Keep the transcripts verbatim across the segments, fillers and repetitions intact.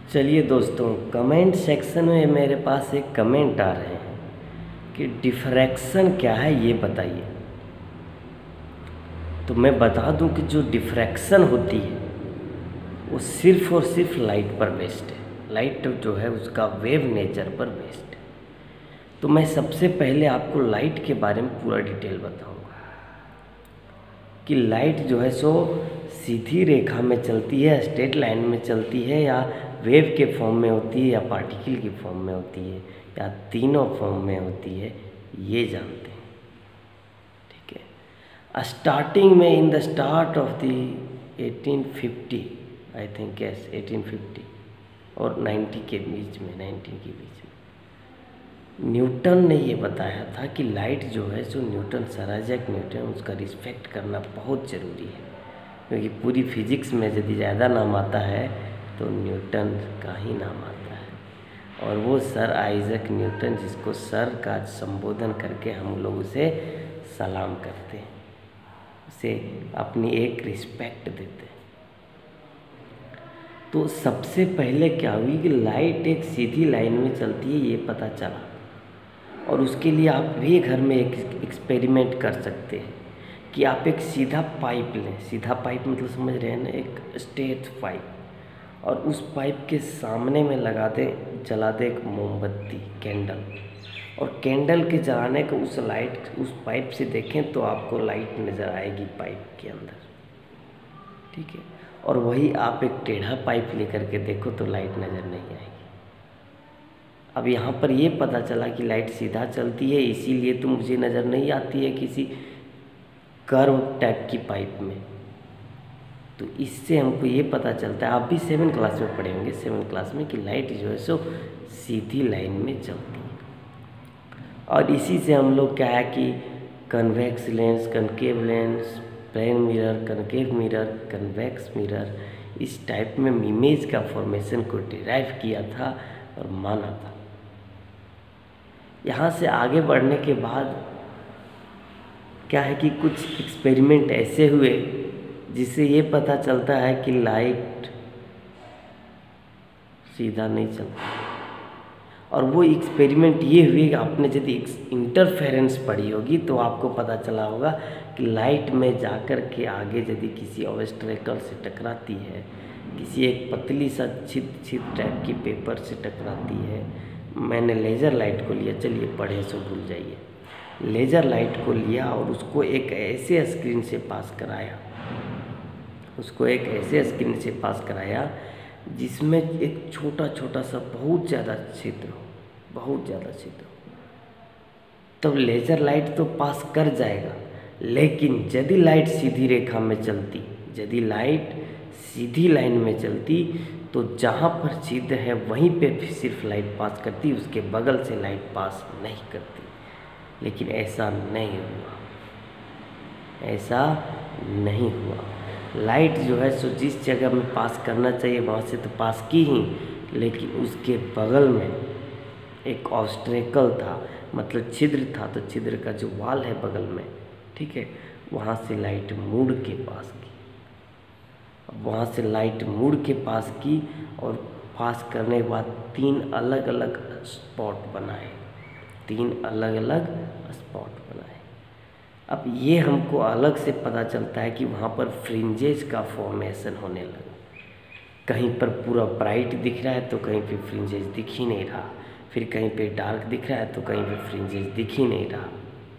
चलिए दोस्तों, comment section में मेरे पास एक कमेंट आ रहे हैं कि डिफ्रैक्शन क्या है ये बताइए। तो मैं बता दूं कि जो डिफ्रैक्शन होती है वो सिर्फ और सिर्फ लाइट पर बेस्ड है। लाइट जो है उसका वेव नेचर पर बेस्ड है। तो मैं सबसे पहले आपको लाइट के बारे में पूरा डिटेल बताऊंगा कि लाइट जो है सो सीधी रेखा में चलती है, स्ट्रेट लाइन में चलती है, या वेव के फॉर्म में होती है, या पार्टिकल की फॉर्म में होती है, या तीनों फॉर्म में होती है, ये जानते हैं। ठीक है। स्टार्टिंग में in the start of the eighteen fifty, I think yes eighteen fifty और नाइन्टी के बीच में, नाइन्टी के बीच में न्यूटन ने ये बताया था कि लाइट जो है सो न्यूटन, सर आइजैक न्यूटन, उसका रिस्पेक्ट करना बहुत ज़रूरी है, क्योंकि पूरी फिजिक्स में यदि ज़्यादा नाम आता है तो न्यूटन का ही नाम आता है। और वो सर आइजैक न्यूटन, जिसको सर का संबोधन करके हम लोग उसे सलाम करते हैं, उसे अपनी एक रिस्पेक्ट देते हैं। तो सबसे पहले क्या हुई कि लाइट एक सीधी लाइन में चलती है, ये पता चला। और उसके लिए आप भी घर में एक एक्सपेरिमेंट कर सकते हैं कि आप एक सीधा पाइप लें। सीधा पाइप मतलब समझ रहे हैं ना, एक स्ट्रेट पाइप, और उस पाइप के सामने में लगा दें, जला दें एक मोमबत्ती, कैंडल, और कैंडल के जलाने को उस लाइट, उस पाइप से देखें तो आपको लाइट नज़र आएगी पाइप के अंदर। ठीक है। और वही आप एक टेढ़ा पाइप लेकर के देखो तो लाइट नज़र नहीं आएगी। अब यहाँ पर ये पता चला कि लाइट सीधा चलती है, इसीलिए तो मुझे नज़र नहीं आती है किसी कर्व टाइप की पाइप में। तो इससे हमको ये पता चलता है, आप भी सेवन क्लास में पढ़े होंगे, सेवन क्लास में, कि लाइट जो है सो सीधी लाइन में चलती है। और इसी से हम लोग क्या है कि convex lens, concave lens, plane mirror, concave mirror, convex mirror, इस टाइप में इमेज का फॉर्मेशन को डिराइव किया था और माना था। यहाँ से आगे बढ़ने के बाद क्या है कि कुछ एक्सपेरिमेंट ऐसे हुए जिससे ये पता चलता है कि लाइट सीधा नहीं चलती। और वो एक्सपेरिमेंट ये हुए कि आपने यदि इंटरफेरेंस पढ़ी होगी तो आपको पता चला होगा कि लाइट में जाकर के आगे यदि किसी ऑब्स्टेकल से टकराती है, किसी एक पतली सा छिद छिद टाइप की पेपर से टकराती है। मैंने लेज़र लाइट को लिया, चलिए पढ़े सो भूल जाइए। लेज़र लाइट को लिया और उसको एक ऐसे स्क्रीन से पास कराया, उसको एक ऐसे स्क्रीन से पास कराया जिसमें एक छोटा छोटा सा बहुत ज़्यादा छिद्र हो, बहुत ज़्यादा छिद्र हो। तब लेज़र लाइट तो पास कर जाएगा, लेकिन यदि लाइट सीधी रेखा में चलती, यदि लाइट सीधी लाइन में चलती तो जहाँ पर छिद्र है वहीं पे भी सिर्फ लाइट पास करती, उसके बगल से लाइट पास नहीं करती। लेकिन ऐसा नहीं हुआ, ऐसा नहीं हुआ। लाइट जो है सो जिस जगह में पास करना चाहिए वहाँ से तो पास की ही, लेकिन उसके बगल में एक ऑब्स्टेकल था, मतलब छिद्र था, तो छिद्र का जो वाल है बगल में, ठीक है, वहाँ से लाइट मुड़ के पास की। वहाँ से लाइट मुड़ के पास की और पास करने के बाद तीन अलग अलग स्पॉट बनाए, तीन अलग अलग स्पॉट बनाए। अब ये हमको अलग से पता चलता है कि वहाँ पर फ्रिंजेस का फॉर्मेशन होने लगा। कहीं पर पूरा ब्राइट दिख रहा है तो कहीं पे फ्रिंजेस दिख ही नहीं रहा, फिर कहीं पे डार्क दिख रहा है तो कहीं पे फ्रिंजेस दिख ही नहीं रहा।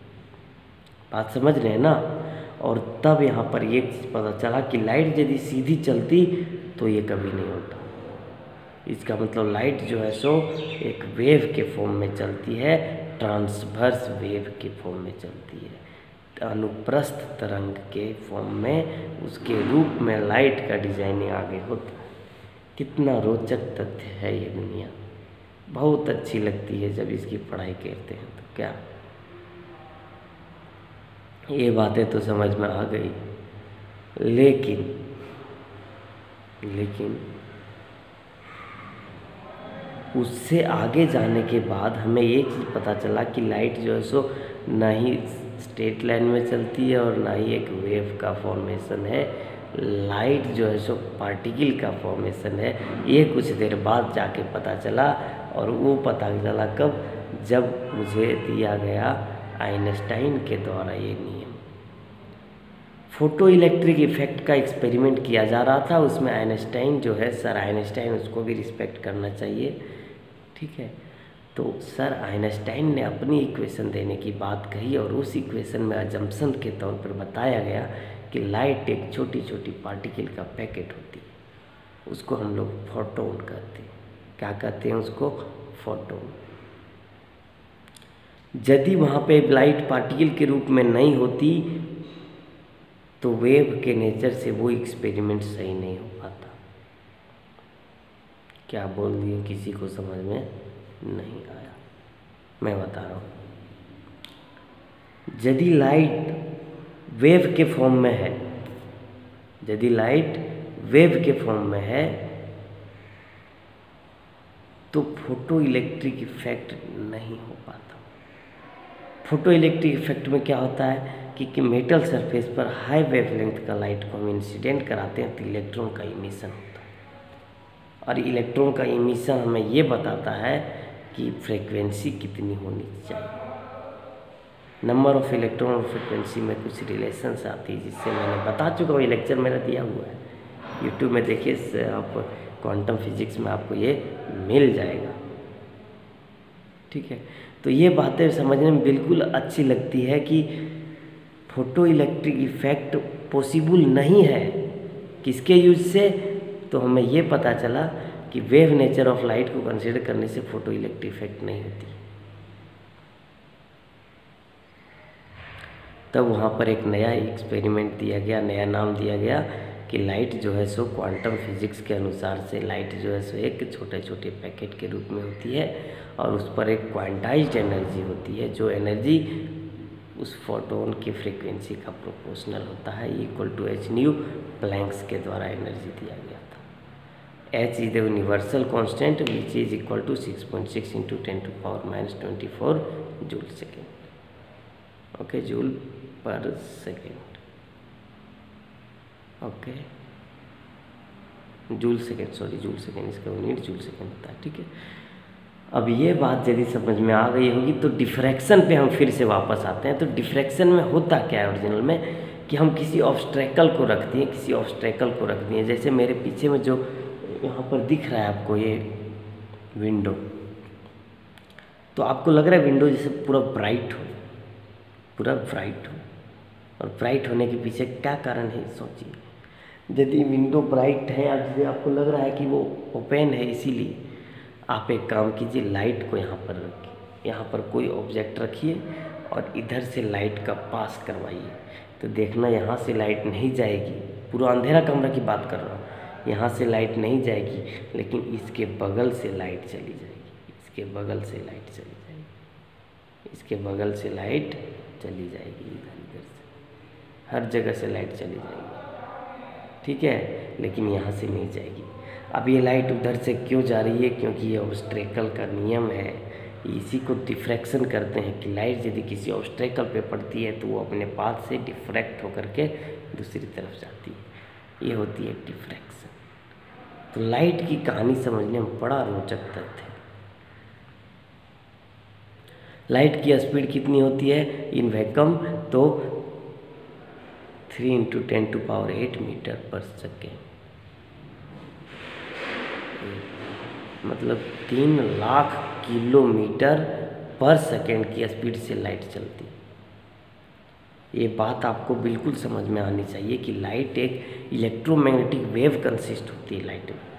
बात समझ रहे हैं ना। और तब यहाँ पर ये चीज़ पता चला कि लाइट यदि सीधी चलती तो ये कभी नहीं होता। इसका मतलब लाइट जो है सो एक वेव के फॉर्म में चलती है, ट्रांसवर्स वेव के फॉर्म में चलती है, अनुप्रस्थ तरंग के फॉर्म में, उसके रूप में लाइट का डिजाइनिंग आगे होता है। कितना रोचक तथ्य है ये दुनिया, बहुत अच्छी लगती है जब इसकी पढ़ाई करते हैं। तो क्या ये बातें तो समझ में आ गई, लेकिन लेकिन उससे आगे जाने के बाद हमें ये चीज़ पता चला कि लाइट जो है सो ना ही स्ट्रेट लाइन में चलती है और ना ही एक वेव का फॉर्मेशन है, लाइट जो है सो पार्टिकल का फॉर्मेशन है, ये कुछ देर बाद जाके पता चला। और वो पता चला कब, जब मुझे दिया गया आइंस्टाइन के द्वारा ये नियम। फोटो इलेक्ट्रिक इफेक्ट का एक्सपेरिमेंट किया जा रहा था, उसमें आइंस्टाइन जो है, सर आइंस्टाइन, उसको भी रिस्पेक्ट करना चाहिए, ठीक है। तो सर आइंस्टाइन ने अपनी इक्वेशन देने की बात कही और उस इक्वेशन में अजम्पशन के तौर पर बताया गया कि लाइट एक छोटी छोटी पार्टिकल का पैकेट होती है, उसको हम लोग फोटोन कहते हैं। क्या कहते हैं उसको? फोटोन। यदि वहाँ पे लाइट पार्टिकल के रूप में नहीं होती तो वेव के नेचर से वो एक्सपेरिमेंट सही नहीं हो पाता। क्या बोल दिए, किसी को समझ में नहीं आया? मैं बता रहा हूँ, यदि लाइट वेव के फॉर्म में है, यदि लाइट वेव के फॉर्म में है तो फोटो इलेक्ट्रिक इफेक्ट नहीं हो पाता। फोटो इलेक्ट्रिक इफेक्ट में क्या होता है कि, कि मेटल सरफेस पर हाई वेवलेंथ का लाइट को हम इंसिडेंट कराते हैं तो इलेक्ट्रॉन का इमिशन होता है, और इलेक्ट्रॉन का इमिशन हमें ये बताता है कि फ्रीक्वेंसी कितनी होनी चाहिए। नंबर ऑफ इलेक्ट्रॉन और फ्रीक्वेंसी में कुछ रिलेशंस आती है, जिससे मैंने बता चुका हूँ, ये लेक्चर मेरा दिया हुआ है, यूट्यूब में देखिए, आप क्वांटम फिजिक्स में आपको ये मिल जाएगा, ठीक है। तो ये बातें समझने में बिल्कुल अच्छी लगती है कि फोटो इलेक्ट्रिक इफेक्ट पॉसिबल नहीं है, किसके यूज से? तो हमें ये पता चला कि वेव नेचर ऑफ लाइट को कंसीडर करने से फोटो इलेक्ट्रिक इफेक्ट नहीं होती। तब वहाँ पर एक नया एक्सपेरिमेंट दिया गया, नया नाम दिया गया कि लाइट जो है सो क्वांटम फिजिक्स के अनुसार से लाइट जो है सो एक छोटे छोटे पैकेट के रूप में होती है, और उस पर एक क्वांटाइज्ड एनर्जी होती है, जो एनर्जी उस फोटोन की फ्रीक्वेंसी का प्रोपोर्शनल होता है, equal to H nu Planck's के द्वारा एनर्जी दिया गया था। H is the universal constant which is equal to six point six into ten to power minus twenty four joule second, okay, joule per second, okay, joule second, sorry joule second, इसका unit joule second होता है, ठीक है। अब ये बात यदि समझ में आ गई होगी तो डिफ्रैक्शन पे हम फिर से वापस आते हैं। तो डिफ्रैक्शन में होता क्या है ओरिजिनल में, कि हम किसी ऑब्स्ट्रैकल को रख दिए, किसी ऑब्स्ट्रैकल को रख दिए, जैसे मेरे पीछे में जो यहाँ पर दिख रहा है आपको ये विंडो, तो आपको लग रहा है विंडो जैसे पूरा ब्राइट हो, पूरा ब्राइट हो, और ब्राइट होने के पीछे क्या कारण है सोचिए। यदि विंडो ब्राइट है, अब जैसे आपको लग रहा है कि वो ओपन है, इसीलिए आप एक काम कीजिए, लाइट को यहाँ पर रखिए, यहाँ पर कोई ऑब्जेक्ट रखिए और इधर से लाइट का पास करवाइए, तो देखना यहाँ से लाइट नहीं जाएगी, पूरा अंधेरा कमरा की बात कर रहा हूँ, यहाँ से लाइट नहीं जाएगी, लेकिन इसके बगल से लाइट चली जाएगी, इसके बगल से लाइट चली जाएगी, इसके बगल से लाइट चली जाएगी, इधर इधर से हर जगह से लाइट चली जाएगी, ठीक है, लेकिन यहाँ से नहीं जाएगी। अब ये लाइट उधर से क्यों जा रही है? क्योंकि ये ऑब्स्ट्रैकल का नियम है, इसी को डिफ्रैक्शन करते हैं कि लाइट यदि किसी ऑब्स्ट्रैकल पे पड़ती है तो वो अपने पाथ से डिफ्रैक्ट होकर के दूसरी तरफ जाती है, ये होती है डिफ्रैक्शन। तो लाइट की कहानी समझने में बड़ा रोचक तथ्य है। लाइट की स्पीड कितनी होती है इन वैक्यूम? तो three into ten to power eight metre per second, मतलब तीन लाख किलोमीटर पर सेकेंड की स्पीड से लाइट चलती है। ये बात आपको बिल्कुल समझ में आनी चाहिए कि लाइट एक इलेक्ट्रोमैग्नेटिक वेव कंसिस्ट होती है। लाइट में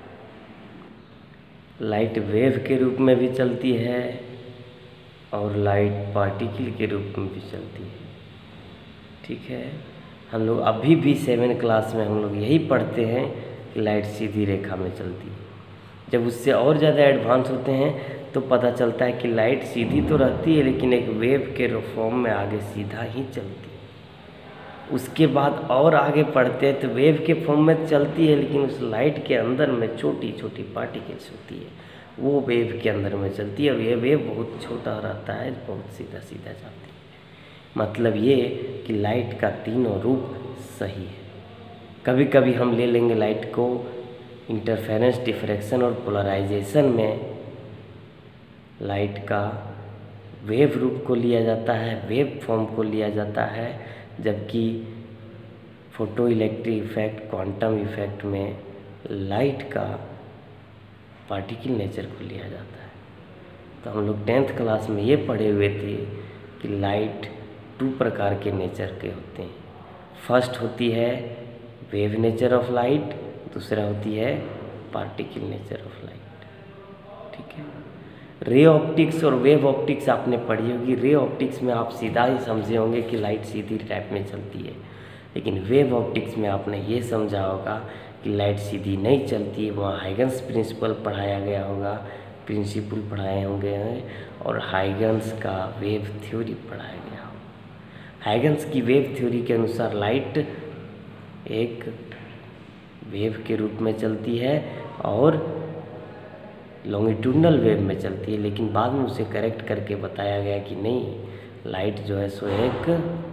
लाइट वेव के रूप में भी चलती है और लाइट पार्टिकल के रूप में भी चलती है, ठीक है। हम लोग अभी भी सेवन क्लास में हम लोग यही पढ़ते हैं कि लाइट सीधी रेखा में चलती है। जब उससे और ज़्यादा एडवांस होते हैं तो पता चलता है कि लाइट सीधी तो रहती है लेकिन एक वेव के फॉर्म में आगे सीधा ही चलती है। उसके बाद और आगे पढ़ते हैं तो वेव के फॉर्म में चलती है लेकिन उस लाइट के अंदर में छोटी छोटी पार्टिकल्स होती है, वो वेव के अंदर में चलती है और ये वेव बहुत छोटा रहता है, बहुत सीधा सीधा जाती है। मतलब ये कि लाइट का तीनों रूप सही है। कभी कभी हम ले लेंगे लाइट को इंटरफेरेंस, डिफ्रैक्शन और पोलराइजेशन में लाइट का वेव रूप को लिया जाता है, वेव फॉर्म को लिया जाता है, जबकि photo electric effect, quantum effect में लाइट का पार्टिकल नेचर को लिया जाता है। तो हम लोग टेंथ क्लास में ये पढ़े हुए थे कि लाइट टू प्रकार के नेचर के होते हैं। फर्स्ट होती है वेव नेचर ऑफ लाइट, दूसरा होती है पार्टिकल नेचर ऑफ लाइट। ठीक है। रे ऑप्टिक्स और वेव ऑप्टिक्स आपने पढ़ी होगी। रे ऑप्टिक्स में आप सीधा ही समझे होंगे कि लाइट सीधी टाइप में चलती है, लेकिन वेव ऑप्टिक्स में आपने ये समझा होगा कि लाइट सीधी नहीं चलती है। वहाँ हाइगन्स प्रिंसिपल पढ़ाया गया होगा, प्रिंसिपल पढ़ाए होंगे हैं और हाइगन्स का वेव थ्योरी पढ़ाया गया होगा। हाइगन्स की वेव थ्योरी के अनुसार लाइट एक वेव के रूप में चलती है और लॉन्गिट्यूडनल वेव में चलती है, लेकिन बाद में उसे करेक्ट करके बताया गया कि नहीं, लाइट जो है सो एक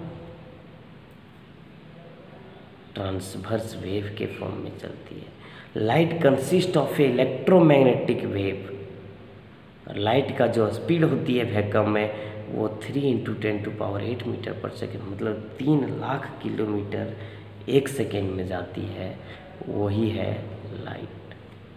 ट्रांसवर्स वेव के फॉर्म में चलती है। Light consist of a electromagnetic wave. Light का जो स्पीड होती है वैक्यूम में वो three into ten to power eight metre per second, मतलब तीन लाख किलोमीटर एक सेकेंड में जाती है, वही है लाइट।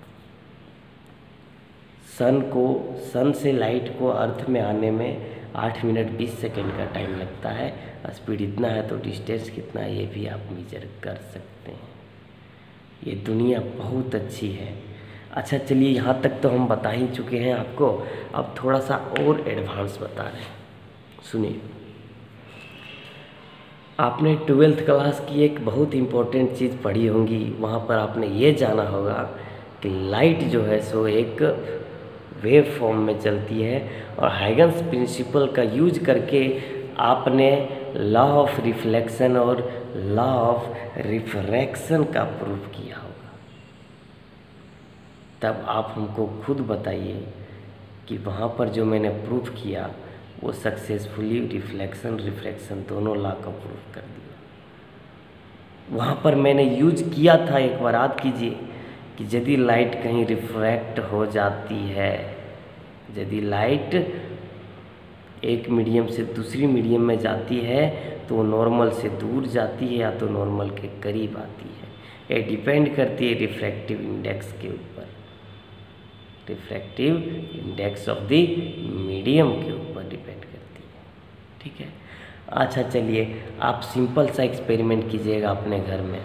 सन को सन से लाइट को अर्थ में आने में आठ मिनट बीस सेकेंड का टाइम लगता है। स्पीड इतना है तो डिस्टेंस कितना है ये भी आप मेजर कर सकते हैं। ये दुनिया बहुत अच्छी है। अच्छा चलिए, यहाँ तक तो हम बता ही चुके हैं आपको, अब थोड़ा सा और एडवांस बता रहे हैं। सुनिए, आपने ट्वेल्थ क्लास की एक बहुत इम्पोर्टेंट चीज़ पढ़ी होंगी। वहाँ पर आपने ये जाना होगा कि लाइट जो है सो एक वेव फॉर्म में चलती है और हाइगन्स प्रिंसिपल का यूज करके आपने लॉ ऑफ रिफ्लेक्शन और लॉ ऑफ रिफ्रैक्शन का प्रूफ किया होगा। तब आप हमको खुद बताइए कि वहाँ पर जो मैंने प्रूफ किया वो सक्सेसफुली रिफ्लेक्शन रिफ्रैक्शन दोनों लॉ का प्रूफ कर दिया। वहाँ पर मैंने यूज किया था, एक बार याद कीजिए, कि यदि लाइट कहीं रिफ्रैक्ट हो जाती है, यदि लाइट एक मीडियम से दूसरी मीडियम में जाती है तो वो नॉर्मल से दूर जाती है या तो नॉर्मल के करीब आती है। ये डिपेंड करती है रिफ्रैक्टिव इंडेक्स के ऊपर, refractive index of the medium के ऊपर डिपेंड करती है। ठीक है। अच्छा चलिए, आप सिंपल सा एक्सपेरिमेंट कीजिएगा अपने घर में।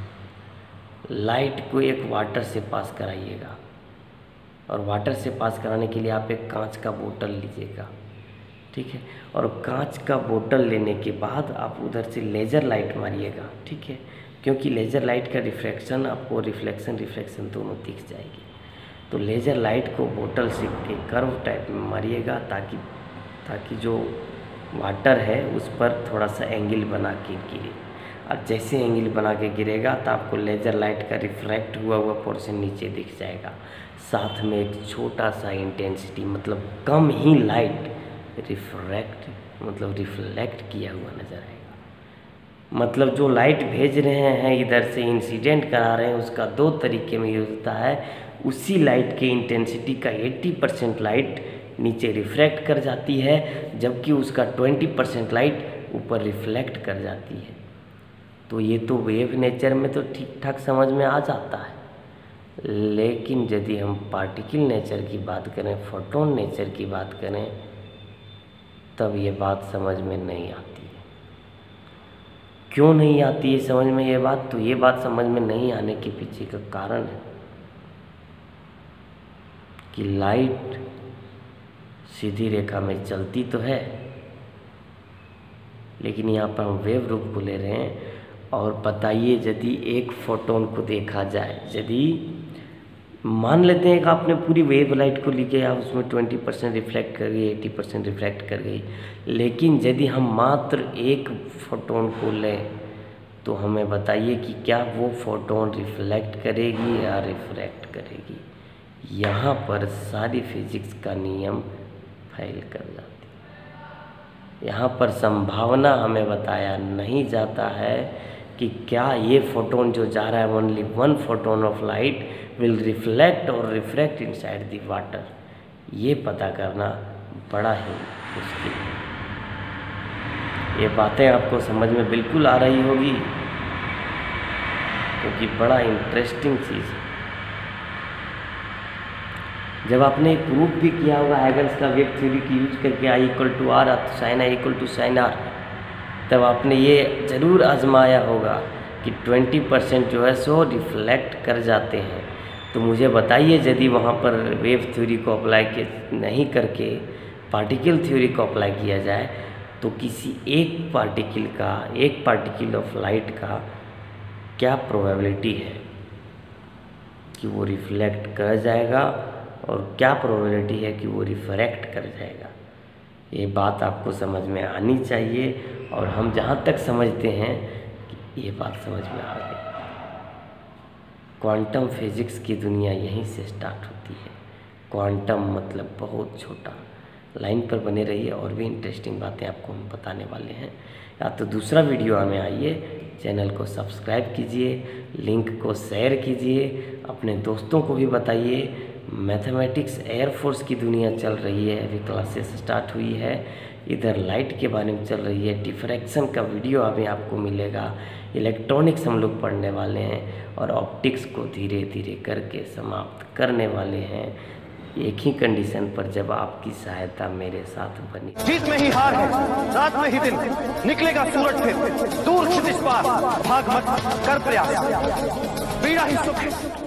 लाइट को एक वाटर से पास कराइएगा और वाटर से पास कराने के लिए आप एक कांच का बोतल लीजिएगा। ठीक है। और कांच का बोतल लेने के बाद आप उधर से लेज़र लाइट मारिएगा। ठीक है, क्योंकि लेज़र लाइट का रिफ्रैक्शन आपको रिफ्लेक्शन रिफ्रैक्शन दोनों दिख जाएगी। तो लेज़र लाइट को बोतल से एक कर्व टाइप में मारिएगा ताकि ताकि जो वाटर है उस पर थोड़ा सा एंगल बना के गिरे। और जैसे एंगल बना के गिरेगा तो आपको लेज़र लाइट का रिफ्रैक्ट हुआ हुआ पोर्शन नीचे दिख जाएगा। साथ में एक छोटा सा इंटेंसिटी, मतलब कम ही लाइट रिफ्रैक्ट मतलब रिफ्लेक्ट किया हुआ नज़र आएगा। मतलब जो लाइट भेज रहे हैं इधर से इंसिडेंट करा रहे हैं, उसका दो तरीके में यूज होता है। उसी लाइट के इंटेंसिटी का अस्सी परसेंट लाइट नीचे रिफ्रैक्ट कर जाती है, जबकि उसका बीस परसेंट लाइट ऊपर रिफ्लेक्ट कर जाती है। तो ये तो वेव नेचर में तो ठीक ठाक समझ में आ जाता है, लेकिन यदि हम पार्टिकल नेचर की बात करें, फोटोन नेचर की बात करें, तब ये बात समझ में नहीं आती है। क्यों नहीं आती है समझ में ये बात? तो ये बात समझ में नहीं आने के पीछे का कारण है कि लाइट सीधी रेखा में चलती तो है, लेकिन यहाँ पर हम वेव रूप को ले रहे हैं। और बताइए, यदि एक फोटोन को देखा जाए, यदि मान लेते हैं कि आपने पूरी वेव लाइट को लिखे, आप उसमें बीस परसेंट रिफ्लेक्ट कर गई, अस्सी परसेंट रिफ्लेक्ट कर गई, लेकिन यदि हम मात्र एक फोटोन को लें तो हमें बताइए कि क्या वो फोटोन रिफ्लेक्ट करेगी या रिफ्रैक्ट करेगी। यहाँ पर सारी फिजिक्स का नियम फेल कर जाती है। यहाँ पर संभावना हमें बताया नहीं जाता है कि क्या ये फोटोन जो जा रहा है only one photon of light will reflect और रिफ्रैक्ट इनसाइड द वाटर, ये पता करना बड़ा ही मुश्किल है। ये बातें आपको समझ में बिल्कुल आ रही होगी, क्योंकि बड़ा इंटरेस्टिंग चीज़ है। जब आपने प्रूफ भी किया होगा हैगल्स का वेव थ्योरी की यूज करके I equal to R sine I equal to sine R, तब आपने ये ज़रूर आजमाया होगा कि ट्वेंटी परसेंट जो है सो रिफ्लेक्ट कर जाते हैं। तो मुझे बताइए, यदि वहाँ पर वेव थ्योरी को अप्लाई के नहीं करके पार्टिकल थ्योरी को अप्लाई किया जाए तो किसी एक पार्टिकल का, एक पार्टिकल ऑफ लाइट का क्या प्रोबेबिलिटी है कि वो रिफ्लेक्ट कर जाएगा और क्या प्रोबेबिलिटी है कि वो रिफ्रैक्ट कर जाएगा। ये बात आपको समझ में आनी चाहिए, और हम जहाँ तक समझते हैं कि ये बात समझ में आ गई। क्वांटम फिजिक्स की दुनिया यहीं से स्टार्ट होती है। क्वांटम मतलब बहुत छोटा। लाइन पर बने रहिए, और भी इंटरेस्टिंग बातें आपको हम बताने वाले हैं। या तो दूसरा वीडियो हमें आइए, चैनल को सब्सक्राइब कीजिए, लिंक को शेयर कीजिए, अपने दोस्तों को भी बताइए। मैथमेटिक्स एयरफोर्स की दुनिया चल रही है, अभी क्लासेस स्टार्ट हुई है, इधर लाइट के बारे में चल रही है, डिफ्रैक्शन का वीडियो अभी आपको मिलेगा, इलेक्ट्रॉनिक्स हम लोग पढ़ने वाले हैं, और ऑप्टिक्स को धीरे धीरे करके समाप्त करने वाले हैं, एक ही कंडीशन पर, जब आपकी सहायता मेरे साथ बनी। जीत में ही हार है, रात में ही दिन, निकलेगा सूरज फिर, दूर क्षितिज पार, भाग मत कर प्रयास, पीड़ा ही सुख है।